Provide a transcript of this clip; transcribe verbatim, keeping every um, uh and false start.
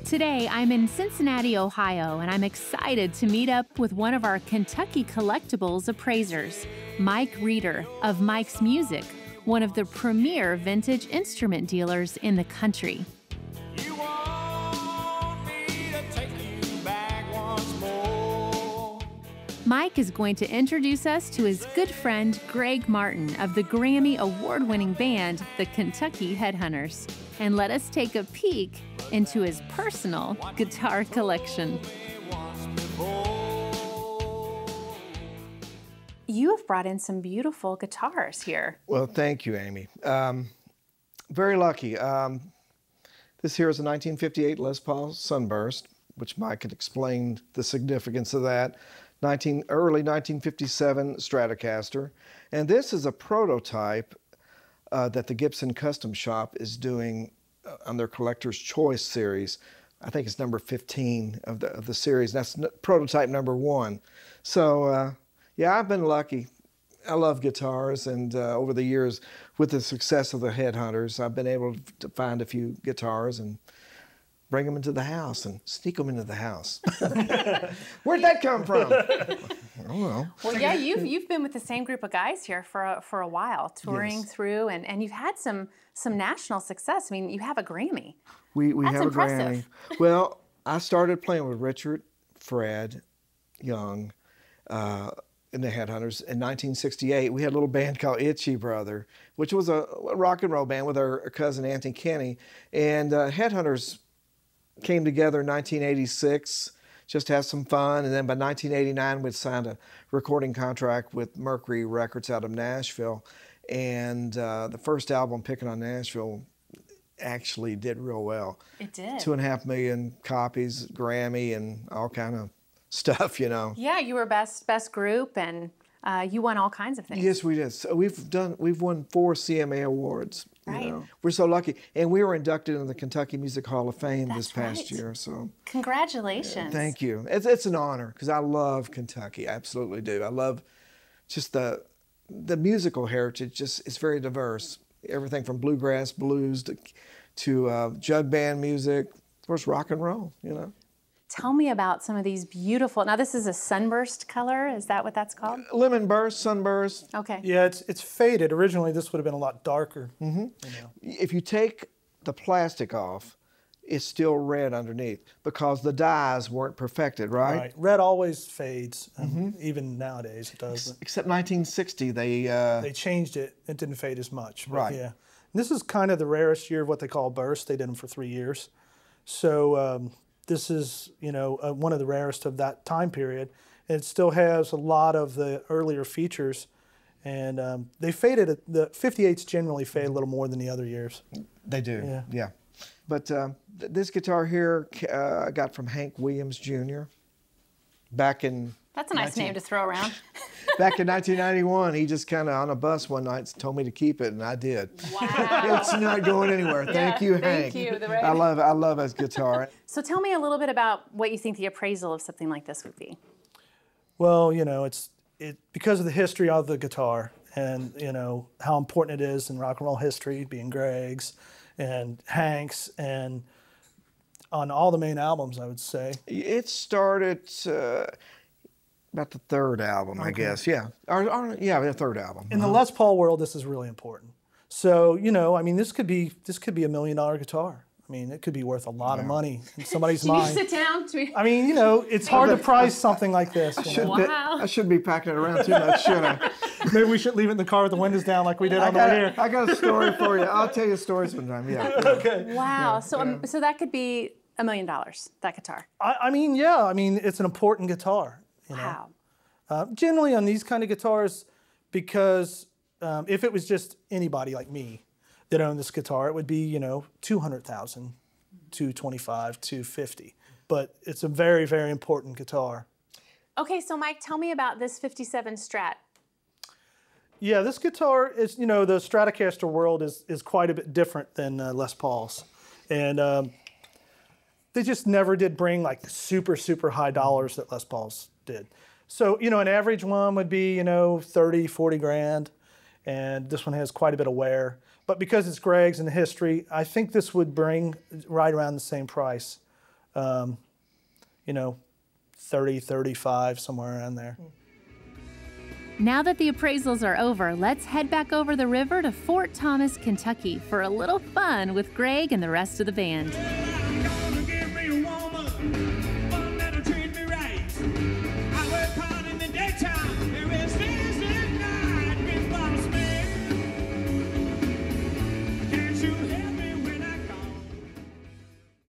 Today, I'm in Cincinnati, Ohio, and I'm excited to meet up with one of our Kentucky Collectibles appraisers, Mike Reeder of Mike's Music, one of the premier vintage instrument dealers in the country. You want me to take you back once more. Mike is going to introduce us to his good friend Greg Martin of the Grammy Award-winning band, the Kentucky Headhunters, and let us take a peek into his personal guitar collection. You have brought in some beautiful guitars here. Well, thank you, Amy. Um, very lucky. Um, this here is a nineteen fifty-eight Les Paul Sunburst, which Mike had explained the significance of that. nineteen, early nineteen fifty-seven Stratocaster. And this is a prototype uh, that the Gibson Custom Shop is doing uh, on their Collector's Choice series. I think it's number fifteen of the, of the series. That's n prototype number one. So, uh, yeah, I've been lucky. I love guitars, and uh, over the years, with the success of the Headhunters, I've been able to find a few guitars and bring them into the house and sneak them into the house. Where'd that come from? I don't know. Well, yeah, you've you've been with the same group of guys here for a, for a while, touring Yes. through, and and you've had some some national success. I mean, you have a Grammy. We we That's have impressive. a Grammy. Well, I started playing with Richard, Fred, Young, uh, in the Headhunters in nineteen sixty-eight. We had a little band called Itchy Brother, which was a, a rock and roll band with our, our cousin Auntie Kenny, and uh, Headhunters came together in nineteen eighty-six just to have some fun, and then by nineteen eighty-nine we'd signed a recording contract with Mercury Records out of Nashville, and uh, the first album, Picking on Nashville, actually did real well. It did. Two and a half million copies, Grammy, and all kind of stuff, you know. Yeah, you were best best group, and uh, you won all kinds of things. Yes, we did. So we've done. We've won four C M A awards. You Right. know. We're so lucky, and we were inducted into the Kentucky Music Hall of Fame That's this past right. year. So Congratulations. thank you. It's it's an honor because I love Kentucky. I absolutely do. I love just the the musical heritage. Just it's very diverse. Everything from bluegrass, blues to to uh, jug band music, of course, rock and roll. You know. Tell me about some of these beautiful. Now, this is a sunburst color. Is that what that's called? Lemon burst, sunburst. Okay. Yeah, it's it's faded. Originally, this would have been a lot darker. Mm-hmm. You know. If you take the plastic off, it's still red underneath because the dyes weren't perfected, right? Right. Red always fades, and even nowadays it does. Except nineteen sixty, they... Uh, They changed it. It didn't fade as much. but Right. Yeah. And this is kind of the rarest year of what they call burst. They did them for three years. So um, this is, you know, uh, one of the rarest of that time period. It still has a lot of the earlier features, and um, they faded. The fifty-eights generally fade a little more than the other years. they do, Yeah. yeah. But uh, th this guitar here uh, I got from Hank Williams Junior back in... That's a nice nineteen name to throw around. Back in nineteen ninety-one, he just kind of on a bus one night told me to keep it, and I did. Wow. It's not going anywhere. Thank Yeah, you, thank Hank. you, the I love I love his guitar. So tell me a little bit about what you think the appraisal of something like this would be. Well, you know, it's it because of the history of the guitar, and you know how important it is in rock and roll history, being Greg's and Hank's, and on all the main albums, I would say. It started uh, about the third album, I Okay. guess. Yeah, or, or, yeah, the third album. In the Les Paul world, this is really important. So, you know, I mean, this could be this could be a million dollar guitar. I mean, it could be worth a lot of money in somebody's Can you mind. sit down? To I mean, you know, it's hard to price something like this. you Should know. be- Wow. I shouldn't be packing it around too much, should I? Maybe we should leave it in the car with the windows down like we did I on the way got, here. I got a story for you. I'll tell you a story sometime. Yeah. yeah. Okay. wow. so um, so that could be a million dollars. That guitar. I, I mean, yeah, I mean, it's an important guitar. You know? Wow. Uh, generally on these kind of guitars, because um, if it was just anybody like me that owned this guitar, it would be, you know, two hundred thousand, two twenty-five, two fifty. But it's a very, very important guitar. Okay, so Mike, tell me about this fifty-seven Strat. Yeah, this guitar is, you know, the Stratocaster world is, is quite a bit different than uh, Les Paul's. And um, they just never did bring like the super, super high dollars that Les Paul's did. So, you know, an average one would be, you know, thirty, forty grand. And this one has quite a bit of wear. But because it's Greg's and the history, I think this would bring right around the same price um, you know, thirty, thirty-five, somewhere around there. Now that the appraisals are over, let's head back over the river to Fort Thomas, Kentucky for a little fun with Greg and the rest of the band.